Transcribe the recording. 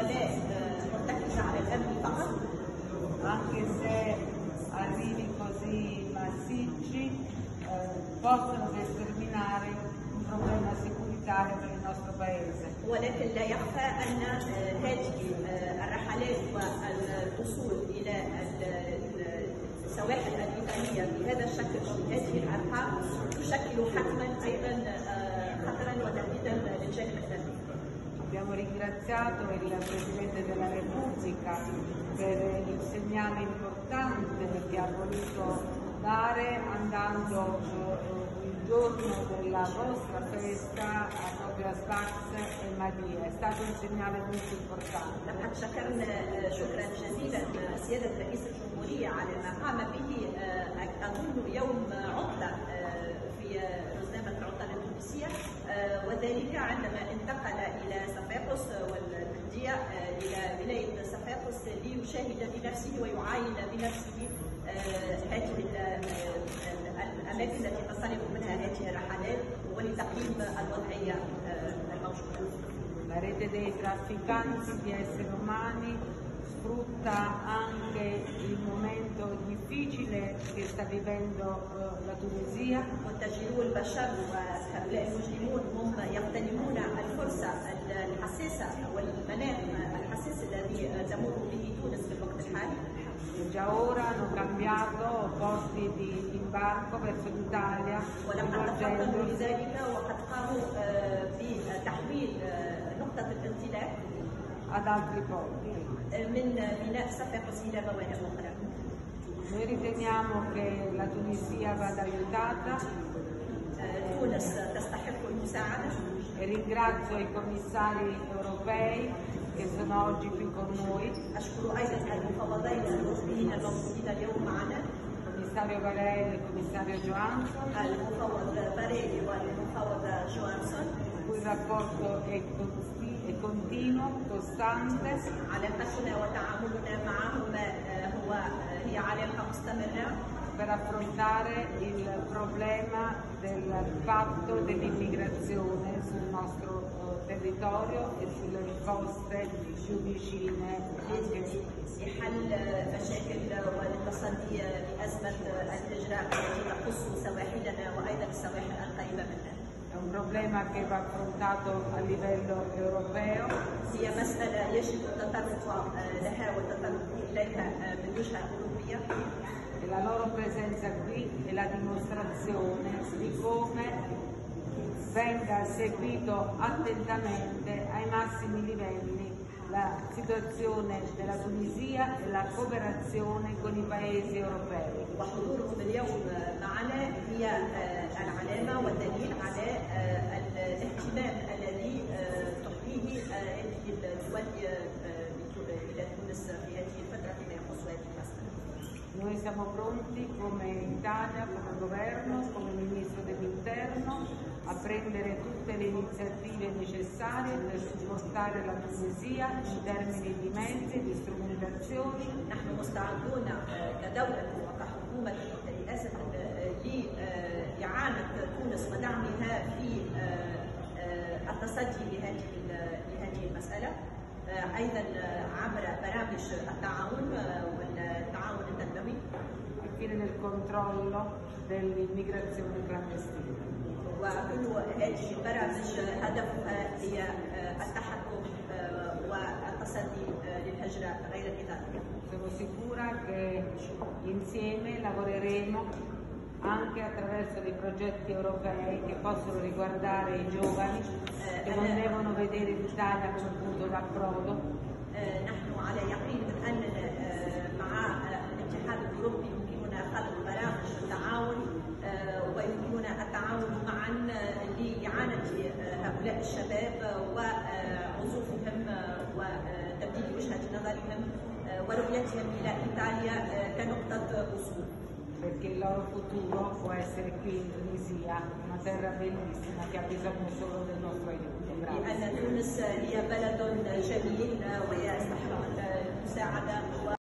مرتكزة على الأمن فقط. Anche se arrivi così massicci, possono determinare un problema securitario per il nostro Paese. ولكن لا يخفى أن هذه الرحلات والوصول إلى السواحل الإيطالية بهذا الشكل وبهذه الأرقام تشكل حتما أيضا خطرا وتهديدا للجانب الأمني. Abbiamo ringraziato il Presidente della Repubblica per il segnale importante che ha voluto dare andando il giorno della vostra festa proprio a Sfax e Madia. È stato un segnale molto importante. لقد شكرنا شكرا جزيلا سيادة رئيس الجمهورية على ما قام به أظن يوم عطلة في روزنامة العطلة التونسية، وذلك عندما انتقل إلى صفاقس والبلدية إلى ولاية صفاقس ليشاهد بنفسه ويعاين بنفسه هذه الأماكن التي تصطرف منها هذه الرحلات ولتقييم الوضعية الموجودة. La rete dei trafficanti di esseri umani sfrutta anche il momento difficile che sta vivendo la Tunisia. متجرو البشر وهؤلاء المجرمون هم يغتنمون الفرصة الحساسة والمناخ الحساس الذي تمر به تونس في الوقت الحالي. Già ora hanno cambiato posti di imbarco verso l'Italia, ولقد تفضلوا لذلك وقد قاموا بتحويل نقطة الانطلاق ad altri porti. من ميناء صفاقس إلى موانئ أخرى. Noi riteniamo che la Tunisia vada aiutata تونس تستحق المساعدة. e ringrazio i commissari europei che sono oggi qui con noi, أشكر أيضا المفوضين الأوروبيين الموجودين اليوم معنا، il commissario Varela e il commissario Johansson, المفوض باريلي والمفوض جوانسون. il rapporto è continuo, costante, علاقتنا وتعاملنا معهم هي علاقة مستمرة per affrontare il problema del fatto dell'immigrazione sul nostro territorio e sulle coste più vicine anche. لحل مشاكل وللتصدي لأزمة الهجرة التي تخص سواحلنا وأيضا السواحل القريبة منها. È un problema che va affrontato a livello europeo. هي مسألة يجب التطرق لها والتطرق إليها من وجهة أوروبية. E la loro presenza qui è la dimostrazione di come venga seguito attentamente ai massimi livelli la situazione della Tunisia e la cooperazione con i paesi europei. وحضورهم اليوم معنا هي العلامة والدليل على الاهتمام الذي تحظيه هذه الدول إلى تونس في هذه الفترة فيما يخص هذه المسألة. Noi siamo pronti come Italia, come governo, come Ministro dell'Interno a prendere tutte le iniziative necessarie per supportare la Tunisia in termini di mezzi e di strumentazioni. نحن مستعدون كدولة وكحكومة رئاسة لإعانة تونس ودعمها في التصدي لهذه المسألة، أيضا عبر برامج التعاون والتعاون التنموي al fine del controllo dell'immigrazione clandestina. وكل هذه البرامج هدفها هي التحكم والتصدي للهجرة غير الإدارية. Sono sicura che insieme lavoreremo anche attraverso dei progetti europei che possono riguardare i giovani che non devono vedere l'Italia come punto d'approdo. نحن على يقين من أننا مع الاتحاد الأوروبي يمكننا خلق برامج التعاون ويمكننا التعاون معا لإعانة هؤلاء الشباب وعزوفهم وتبديل وجهة نظرهم ورؤيتهم إلى إيطاليا كنقطة وصول. Perché il loro futuro può essere qui in Tunisia, una terra bellissima che ha bisogno solo del nostro aiuto. Grazie. لأن تونس هي بلد جميل ويستحق المساعدة.